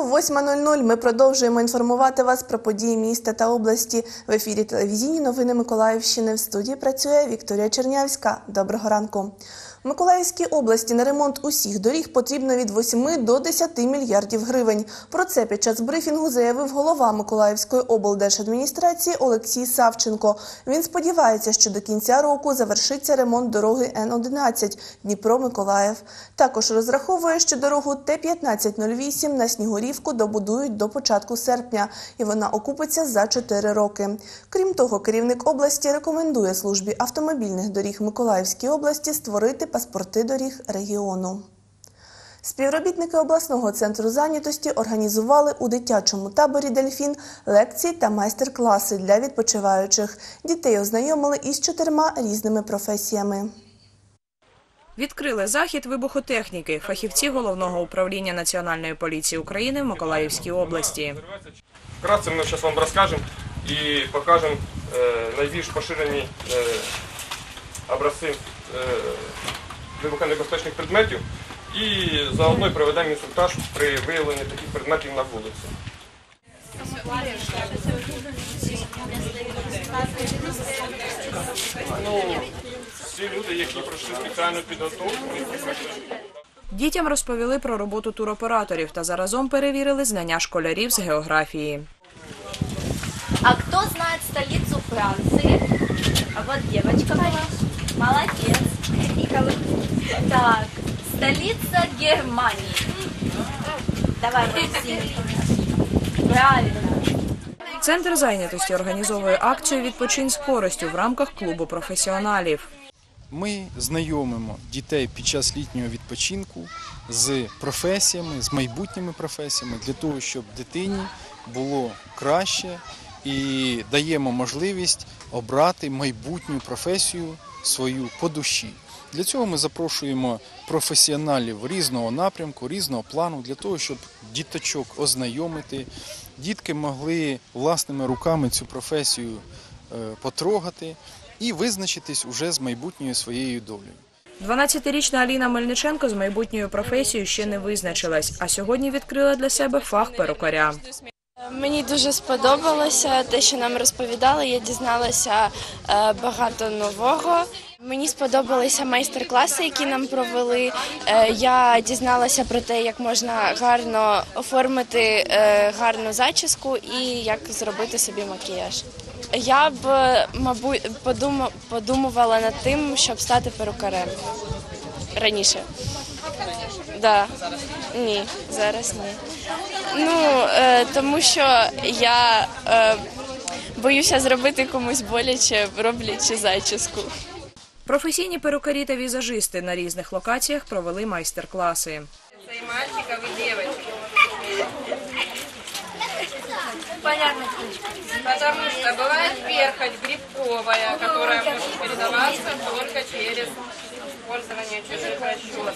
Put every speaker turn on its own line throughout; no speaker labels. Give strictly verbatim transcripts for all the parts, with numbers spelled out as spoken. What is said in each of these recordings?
ранку, восьма нуль нуль. Ми продовжуємо інформувати вас про події міста та області. В ефірі телевізійні новини Миколаївщини. В студії працює Вікторія Чернявська. Доброго ранку. В Миколаївській області на ремонт усіх доріг потрібно від восьми до десяти мільярдів гривень. Про це під час брифінгу заявив голова Миколаївської облдержадміністрації Олексій Савченко. Він сподівається, що до кінця року завершиться ремонт дороги Н одинадцять Дніпро-Миколаїв. Також розраховує, що дорогу Т п'ятнадцять нуль вісім на Снігурівку добудують до початку серпня, і вона окупиться за чотири роки. Крім того, керівник області рекомендує службі автомобільних доріг Миколаївської області створити паспорти доріг регіону. Співробітники обласного центру зайнятості організували у дитячому таборі «Дельфін» лекції та майстер-класи для відпочиваючих. Дітей ознайомили із чотирма різними професіями.
Відкрили захід вибухотехніки фахівці Головного управління Національної поліції України в Миколаївській області.
Вкратце ми зараз вам розкажемо і покажемо найбільш поширені образці вибухонебезпечних предметів і заодно проведемо інструктаж при виявленні таких предметів на вулиці. Ну, всі люди, які пройшли спеціальну підготовку.
Дітям розповіли про роботу туроператорів та заразом перевірили знання школярів з географії.
А хто знає столицю Франції? А вот девочка была. Молодец. Так, столица Германии. Давай, Максим. Правильно.
Центр зайнятості організовує акцію «Відпочинь з користю» в рамках клубу професіоналів.
Ми знайомимо дітей під час літнього відпочинку з професіями, з майбутніми професіями, для того, щоб дитині було краще, і даємо можливість обрати майбутню професію свою по душі. Для цього ми запрошуємо професіоналів різного напрямку, різного плану, для того, щоб діточок ознайомити. Дітки могли власними руками цю професію потрогати і визначитись уже з майбутньою своєю долею.
дванадцятирічна Аліна Мельниченко з майбутньою професією ще не визначилась, а сьогодні відкрила для себе фах перукаря.
Мені дуже сподобалося те, що нам розповідали, я дізналася багато нового. Мені сподобалися майстер-класи, які нам провели. Я дізналася про те, як можна гарно оформити гарну зачіску і як зробити собі макіяж. Я б, мабуть, подумувала над тим, щоб стати перукарем раніше. Да. Ні, зараз ні. Ну, е, тому що я е, боюся зробити комусь боляче, роблячи зачіску.
Професійні перукарі та візажисти на різних локаціях провели майстер-класи.
Це і мальчиків, і дівчаток.
Понятно.
Потому что бывает перхоть грибковая, которая может передаваться только через использование чужих расчесок.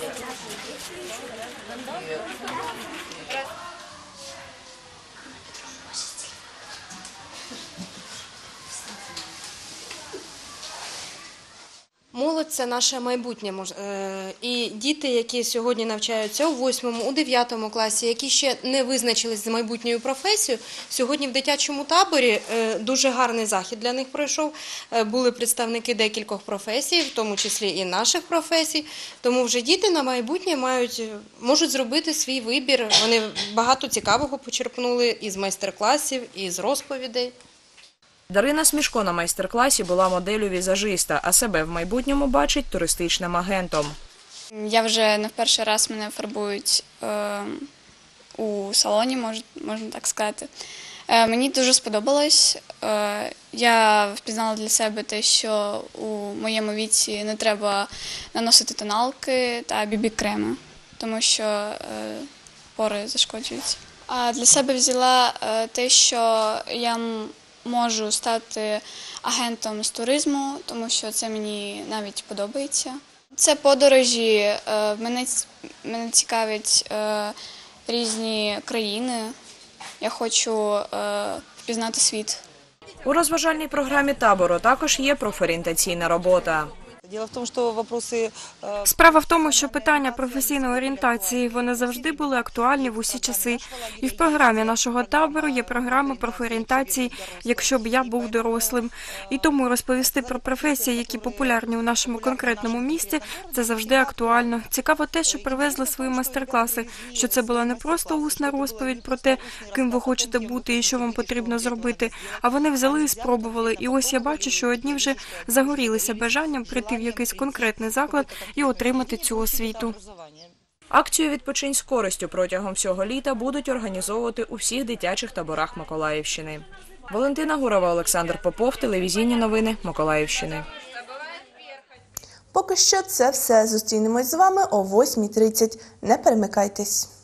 Молодь – це наше майбутнє. І діти, які сьогодні навчаються у восьмому, у дев'ятому класі, які ще не визначились з майбутньою професією, сьогодні в дитячому таборі дуже гарний захід для них пройшов. Були представники декількох професій, в тому числі і наших професій. Тому вже діти на майбутнє мають, можуть зробити свій вибір. Вони багато цікавого почерпнули із майстер-класів, із розповідей.
Дарина Смішко на майстер-класі була моделлю візажиста, а себе в майбутньому бачить туристичним агентом.
Я вже не в перший раз мене фарбують е, у салоні, мож, можна так сказати. Е, мені дуже сподобалось. Е, я впізнала для себе те, що у моєму віці не треба наносити тоналки та бі-бі-креми, тому що е, пори зашкоджують. А для себе взяла е, те, що я можу стати агентом з туризму, тому що це мені навіть подобається. Це подорожі, мене, мене цікавлять різні країни, я хочу впізнати світ.
У розважальній програмі табору також є профорієнтаційна робота.
Дело в том, что вопросы э,
Справа в тому, що питання професійної орієнтації, вони завжди були актуальні в усі часи. І в програмі нашого табору є програма профорієнтації «Якщо б я був дорослим». І тому розповісти про професії, які популярні у нашому конкретному місті, це завжди актуально. Цікаво те, що привезли свої майстер-класи, що це була не просто усна розповідь про те, ким ви хочете бути і що вам потрібно зробити, а вони взяли і спробували. І ось я бачу, що одні вже загорілися бажанням прийти в якийсь конкретний заклад і отримати цю освіту.
Акцію «Відпочинь з користю» протягом всього літа будуть організовувати у всіх дитячих таборах Миколаївщини. Валентина Гурова, Олександр Попов, телевізійні новини Миколаївщини.
Поки що це все. Зустрінемось з вами о восьмій тридцять. Не перемикайтесь.